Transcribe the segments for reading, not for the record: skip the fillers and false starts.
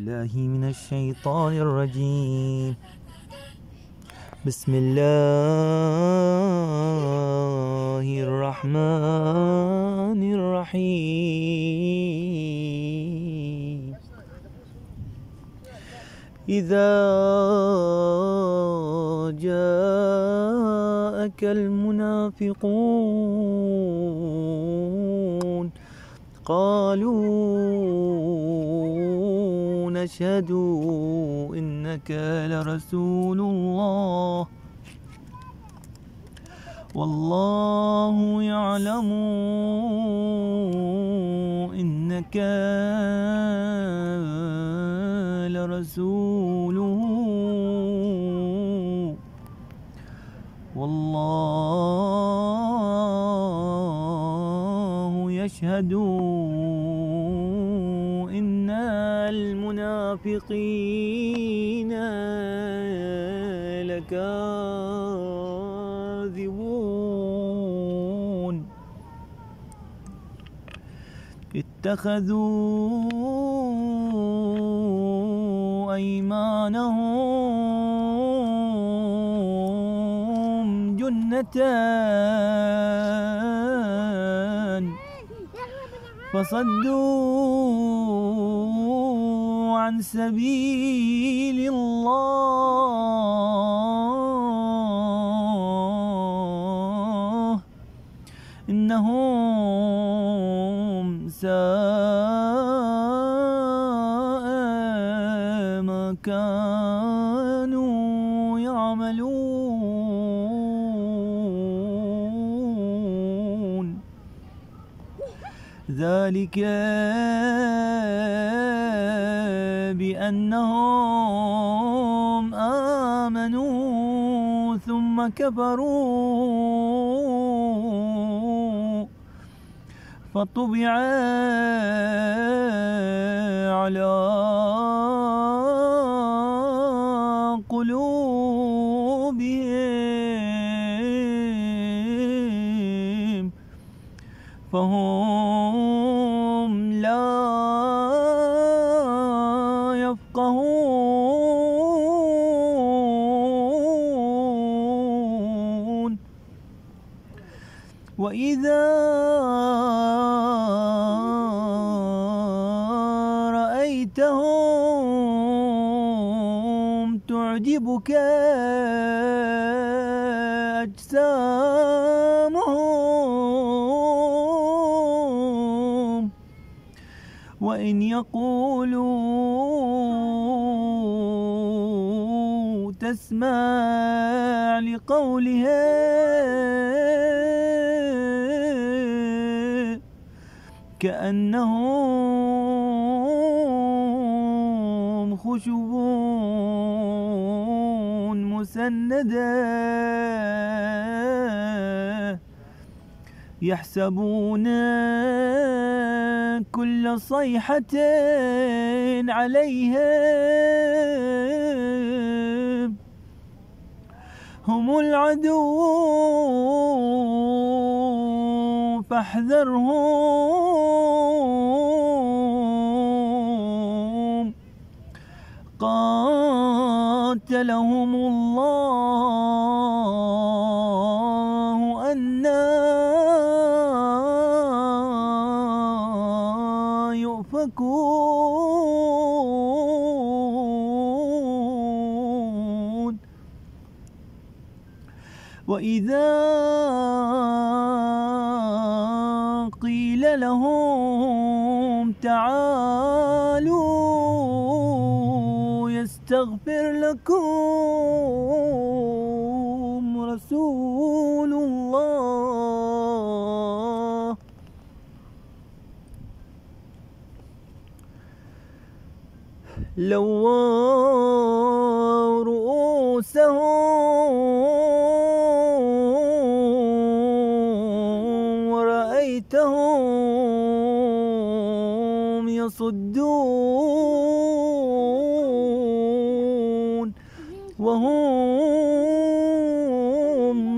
بالله من الشيطان الرجيم. بسم الله الرحمن الرحيم. إذا جاءك المنافقون قالوا نشهد إنك لرسول الله والله يعلم إنك لرسوله والله يشهد إن المنافقين لكاذبون. اتخذوا أيمانهم جنة فصدوا عن سبيل الله إنهم ساء ما كانوا يعملون. ذلك بأنهم آمنوا ثم كفروا فطبع على قلوبهم فهم لا يفقهون. وإذا رأيتهم تعجبك أجسامهم وإن يقولوا تسمع لقولهم كأنهم خشب مسندة يحسبون كل صيحة عليهم هم العدو فاحذرهم قاتلهم الله أنى يؤفكون. وإذا قيل لهم تعالوا يستغفر لكم رسول الله لووا رؤوسهم ورأيتهم يصدون وهم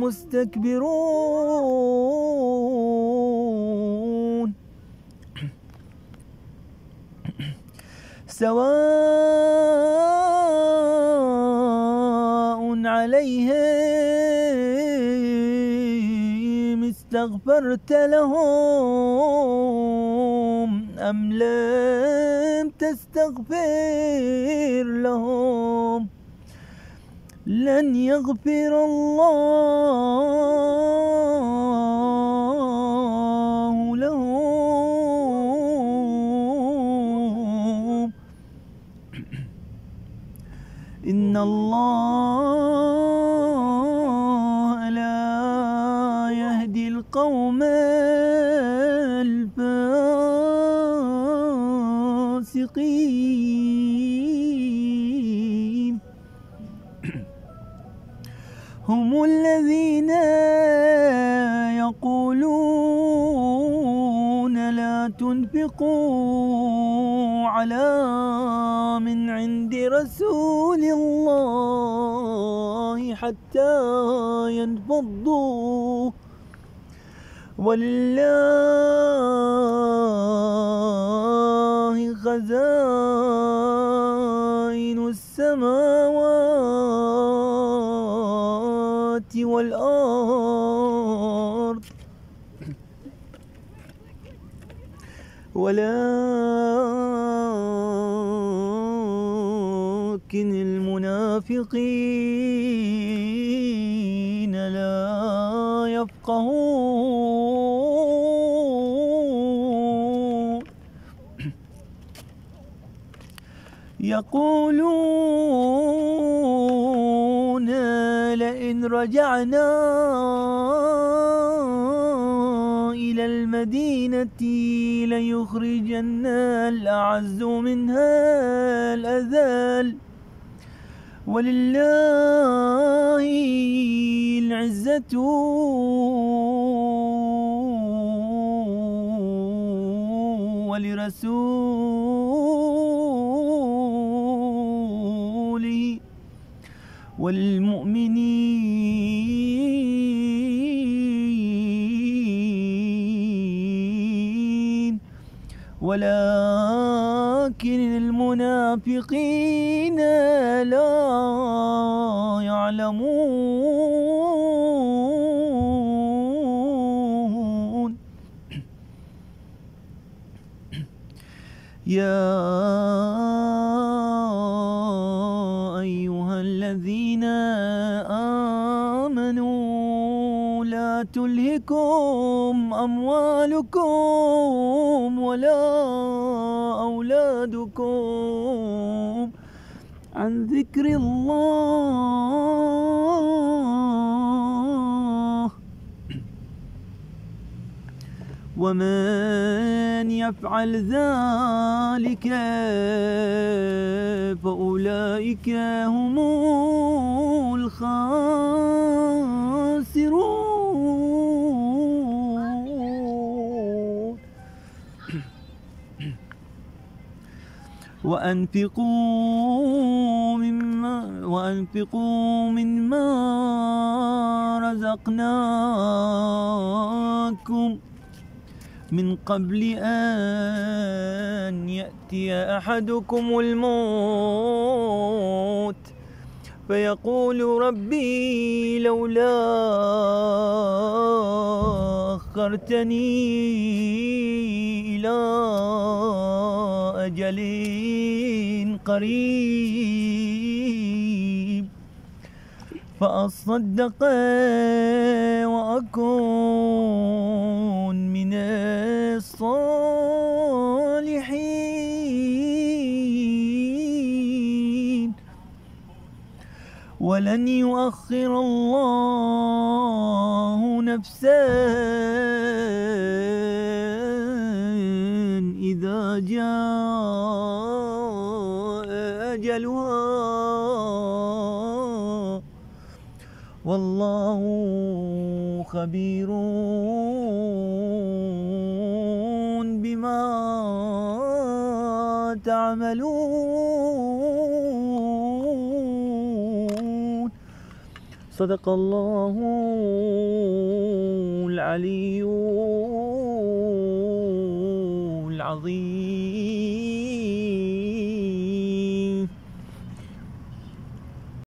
مستكبرون. سواء عليهم استغفرت لهم أم لم تستغفر لهم لن يغفر الله لهم إن الله لا يهدي القوم الفاسقين هم الذين يقولون لا تنفقوا على من عند رسول الله حتى ينفضوا ولله خزائن السماوات والأرض ولكن المنافقين لا يفقهون يقولون لئن رجعنا إلى المدينة ليخرجن الأعز منها الأذل ولله العزة ولرسوله والمؤمنين ولكن المنافقين لا يعلمون يا أيها الذين آمنوا لا تلهكم أموالكم ولا أولادكم عن ذكر الله ومن يفعل ذلك فأولئك هم الخاسرون وأنفقوا مما رزقناكم من قبل أن يأتي أحدكم الموت فيقول ربي لولا أخرتني إلى أجل قريب فأصدق وأكون من الصالحين ولن يؤخر الله نفسا إذا جاء أجلها والله خبير بما تعملون صدق الله العلي العظيم.